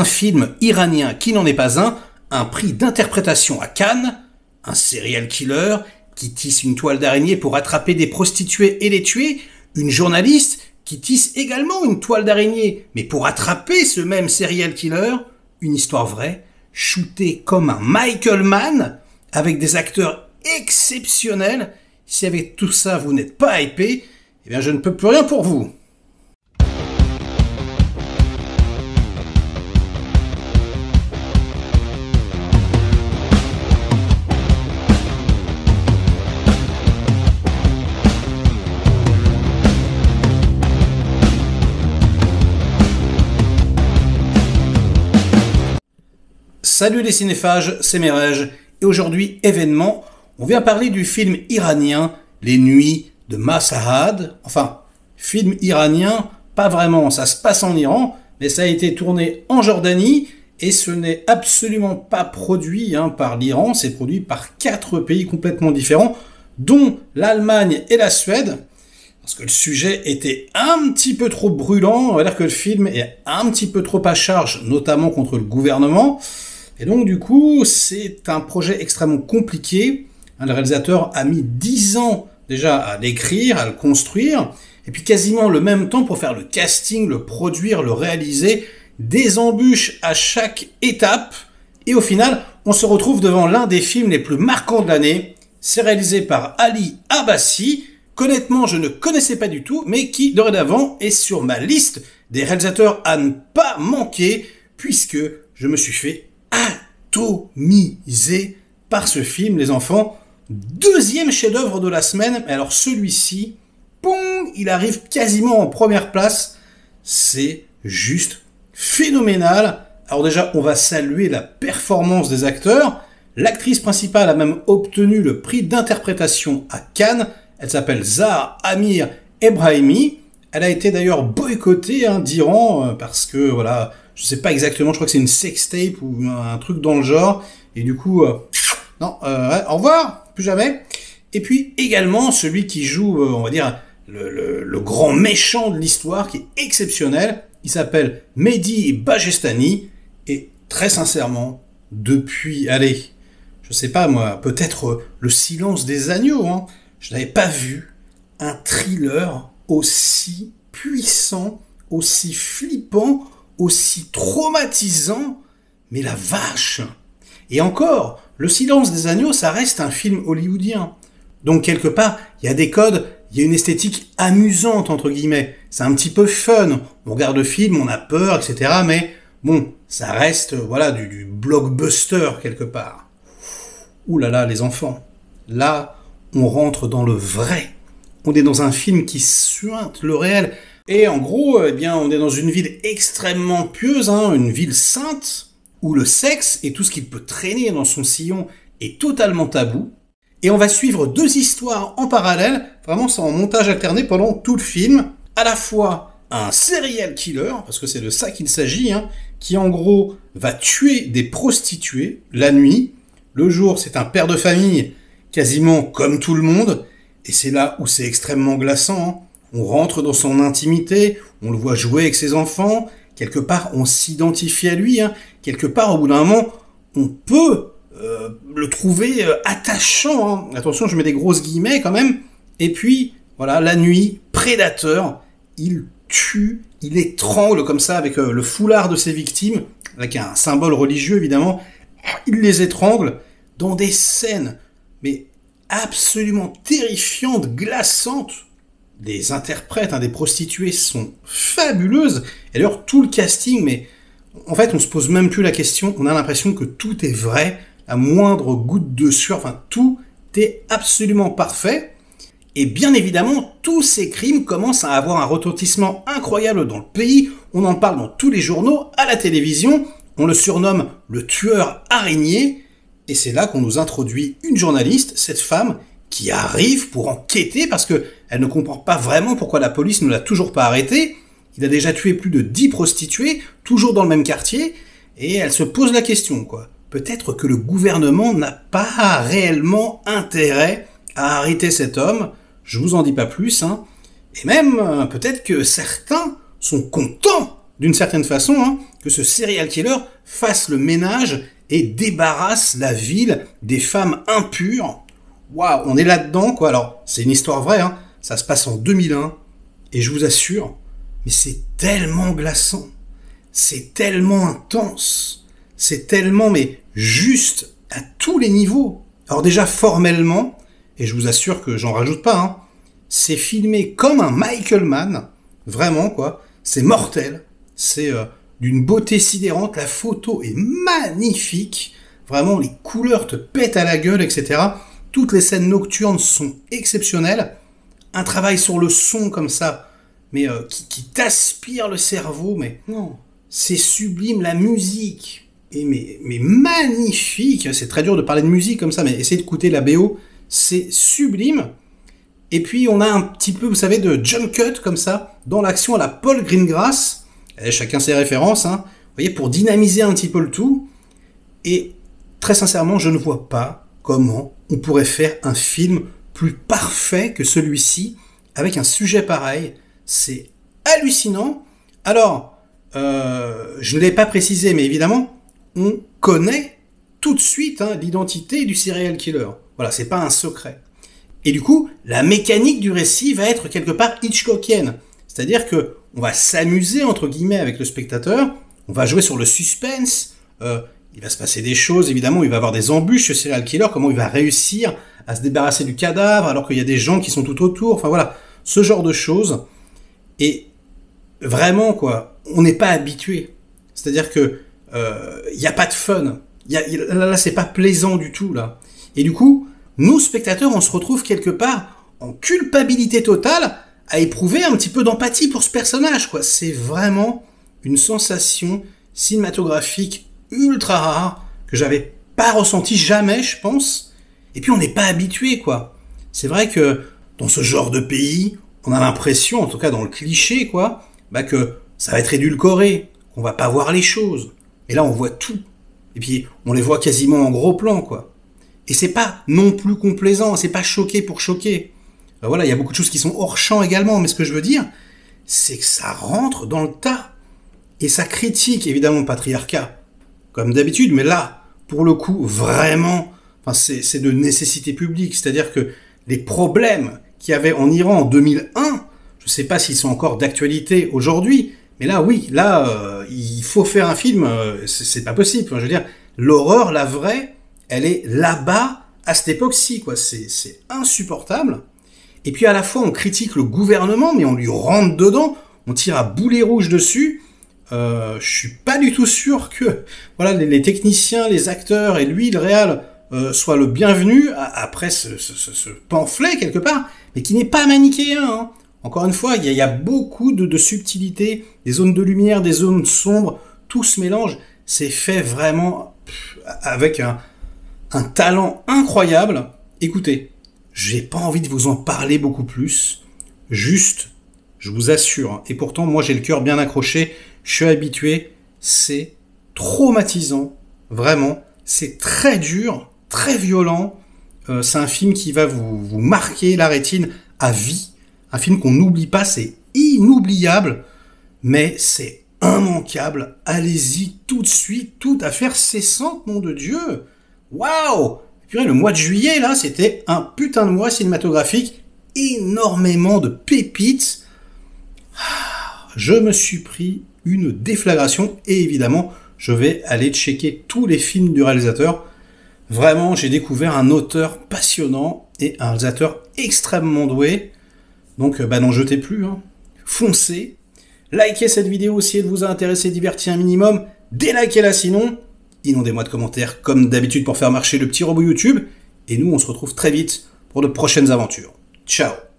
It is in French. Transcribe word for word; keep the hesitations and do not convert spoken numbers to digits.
un film iranien qui n'en est pas un, un prix d'interprétation à Cannes, un serial killer qui tisse une toile d'araignée pour attraper des prostituées et les tuer, une journaliste qui tisse également une toile d'araignée, mais pour attraper ce même serial killer, une histoire vraie, shootée comme un Michael Mann, avec des acteurs exceptionnels. Si avec tout ça vous n'êtes pas hypé, eh bien je ne peux plus rien pour vous. Salut les cinéphages, c'est Merej, et aujourd'hui, événement, on vient parler du film iranien Les Nuits de Masahad. Enfin, film iranien, pas vraiment, ça se passe en Iran, mais ça a été tourné en Jordanie, et ce n'est absolument pas produit hein, par l'Iran, c'est produit par quatre pays complètement différents, dont l'Allemagne et la Suède, parce que le sujet était un petit peu trop brûlant, on va dire que le film est un petit peu trop à charge, notamment contre le gouvernement. Et donc du coup, c'est un projet extrêmement compliqué. Le réalisateur a mis dix ans déjà à l'écrire, à le construire, et puis quasiment le même temps pour faire le casting, le produire, le réaliser, des embûches à chaque étape. Et au final, on se retrouve devant l'un des films les plus marquants de l'année. C'est réalisé par Ali Abbasi, qu'honnêtement je ne connaissais pas du tout, mais qui dorénavant est sur ma liste des réalisateurs à ne pas manquer, puisque je me suis fait atomisé par ce film, les enfants. Deuxième chef-d'œuvre de la semaine. Alors celui-ci, pong, il arrive quasiment en première place. C'est juste phénoménal. Alors déjà, on va saluer la performance des acteurs. L'actrice principale a même obtenu le prix d'interprétation à Cannes. Elle s'appelle Zahra Amir Ebrahimi. Elle a été d'ailleurs boycottée hein, d'Iran parce que voilà. Je sais pas exactement, je crois que c'est une sextape ou un truc dans le genre. Et du coup, euh, non, euh, ouais, au revoir, plus jamais. Et puis également celui qui joue, euh, on va dire, le, le, le grand méchant de l'histoire, qui est exceptionnel. Il s'appelle Mehdi Bajestani. Et très sincèrement, depuis, allez, je sais pas moi, peut-être euh, Le Silence des Agneaux, hein, je n'avais pas vu un thriller aussi puissant, aussi flippant, aussi traumatisant, mais la vache. Et encore, Le Silence des Agneaux, ça reste un film hollywoodien. Donc quelque part, il y a des codes, il y a une esthétique amusante, entre guillemets. C'est un petit peu fun. On regarde le film, on a peur, et cetera. Mais bon, ça reste voilà du, du blockbuster quelque part. Ouh là là, les enfants. Là, on rentre dans le vrai. On est dans un film qui suinte le réel. Et en gros, eh bien, on est dans une ville extrêmement pieuse, hein, une ville sainte, où le sexe et tout ce qu'il peut traîner dans son sillon est totalement tabou. Et on va suivre deux histoires en parallèle, vraiment c'est en montage alterné pendant tout le film. À la fois un serial killer, parce que c'est de ça qu'il s'agit, hein, qui en gros va tuer des prostituées la nuit. Le jour, c'est un père de famille, quasiment comme tout le monde. Et c'est là où c'est extrêmement glaçant, hein. On rentre dans son intimité, on le voit jouer avec ses enfants, quelque part on s'identifie à lui, hein. Quelque part au bout d'un moment on peut euh, le trouver euh, attachant, hein. Attention, je mets des grosses guillemets quand même. Et puis voilà, la nuit, prédateur, il tue, il étrangle comme ça avec euh, le foulard de ses victimes, avec un symbole religieux évidemment, il les étrangle dans des scènes mais absolument terrifiantes, glaçantes. Les interprètes, hein, des prostituées sont fabuleuses. Et d'ailleurs, tout le casting, mais en fait, on se pose même plus la question. On a l'impression que tout est vrai, la moindre goutte de sueur, enfin, tout est absolument parfait. Et bien évidemment, tous ces crimes commencent à avoir un retentissement incroyable dans le pays. On en parle dans tous les journaux, à la télévision. On le surnomme le tueur araignée. Et c'est là qu'on nous introduit une journaliste, cette femme, qui arrive pour enquêter parce que elle ne comprend pas vraiment pourquoi la police ne l'a toujours pas arrêté. Il a déjà tué plus de dix prostituées, toujours dans le même quartier, et elle se pose la question, quoi. Peut-être que le gouvernement n'a pas réellement intérêt à arrêter cet homme, je vous en dis pas plus, hein. Et même, peut-être que certains sont contents d'une certaine façon, hein, que ce serial killer fasse le ménage et débarrasse la ville des femmes impures. Waouh, on est là-dedans, quoi. Alors, c'est une histoire vraie, hein. Ça se passe en deux mille un, et je vous assure, mais c'est tellement glaçant, c'est tellement intense, c'est tellement, mais juste à tous les niveaux. Alors déjà, formellement, et je vous assure que j'en rajoute pas, hein, c'est filmé comme un Michael Mann, vraiment, quoi. C'est mortel, c'est euh, d'une beauté sidérante, la photo est magnifique, vraiment, les couleurs te pètent à la gueule, et cetera. Toutes les scènes nocturnes sont exceptionnelles. Un travail sur le son comme ça, mais euh, qui, qui t'aspire le cerveau, mais non, c'est sublime, la musique, et mais, mais magnifique, c'est très dur de parler de musique comme ça, mais essayez d'écouter la B O, c'est sublime. Et puis on a un petit peu, vous savez, de jump cut comme ça, dans l'action à la Paul Greengrass, et chacun ses références, hein, vous voyez, pour dynamiser un petit peu le tout, et très sincèrement, je ne vois pas comment on pourrait faire un film plus parfait que celui-ci, avec un sujet pareil. C'est hallucinant. Alors, euh, je ne l'ai pas précisé, mais évidemment, on connaît tout de suite hein, l'identité du serial killer. Voilà, c'est pas un secret. Et du coup, la mécanique du récit va être quelque part Hitchcockienne. C'est-à-dire que on va s'amuser, entre guillemets, avec le spectateur, on va jouer sur le suspense, euh, il va se passer des choses, évidemment, il va avoir des embûches, ce serial killer, comment il va réussir à se débarrasser du cadavre, alors qu'il y a des gens qui sont tout autour, enfin voilà, ce genre de choses. Et vraiment, quoi, on n'est pas habitué. C'est-à-dire que euh, il n'y a pas de fun. Y a, y a, là, là c'est pas plaisant du tout, là. Et du coup, nous, spectateurs, on se retrouve quelque part en culpabilité totale à éprouver un petit peu d'empathie pour ce personnage, quoi. C'est vraiment une sensation cinématographique ultra rare que j'avais pas ressenti jamais, je pense. Et puis on n'est pas habitué, quoi. C'est vrai que dans ce genre de pays, on a l'impression, en tout cas dans le cliché, quoi, bah que ça va être édulcoré, qu'on va pas voir les choses. Et là, on voit tout. Et puis on les voit quasiment en gros plan, quoi. Et c'est pas non plus complaisant, c'est pas choqué pour choquer. Ben voilà, il y a beaucoup de choses qui sont hors champ également, mais ce que je veux dire, c'est que ça rentre dans le tas. Et ça critique évidemment le patriarcat, comme d'habitude, mais là, pour le coup, vraiment, enfin, c'est, c'est de nécessité publique. C'est-à-dire que les problèmes qu'il y avait en Iran en deux mille un, je ne sais pas s'ils sont encore d'actualité aujourd'hui, mais là, oui, là, euh, il faut faire un film, euh, c'est, c'est pas possible. Enfin, je veux dire, l'horreur, la vraie, elle est là-bas, à cette époque-ci, quoi. C'est, c'est insupportable. Et puis à la fois, on critique le gouvernement, mais on lui rentre dedans, on tire à boulet rouge dessus. Euh, je suis pas du tout sûr que voilà les, les techniciens, les acteurs et lui, le réal, euh, soient le bienvenu à, après ce, ce, ce, ce pamphlet quelque part, mais qui n'est pas manichéen. Hein. Encore une fois, il y a, il y a beaucoup de, de subtilité, des zones de lumière, des zones sombres, tout se mélange. C'est fait vraiment pff, avec un, un talent incroyable. Écoutez, j'ai pas envie de vous en parler beaucoup plus, juste, je vous assure, et pourtant moi j'ai le cœur bien accroché, je suis habitué, c'est traumatisant, vraiment, c'est très dur, très violent, euh, c'est un film qui va vous, vous marquer la rétine à vie, un film qu'on n'oublie pas, c'est inoubliable, mais c'est immanquable, allez-y tout de suite, tout à faire cessante, nom de Dieu, waouh! Le mois de juillet, là, c'était un putain de mois cinématographique, énormément de pépites. Je me suis pris une déflagration et évidemment, je vais aller checker tous les films du réalisateur. Vraiment, j'ai découvert un auteur passionnant et un réalisateur extrêmement doué. Donc, bah, n'en jetez plus, hein. Foncez. Likez cette vidéo si elle vous a intéressé, diverti un minimum. Délikez-la sinon. Inondez-moi de commentaires comme d'habitude pour faire marcher le petit robot YouTube. Et nous, on se retrouve très vite pour de prochaines aventures. Ciao!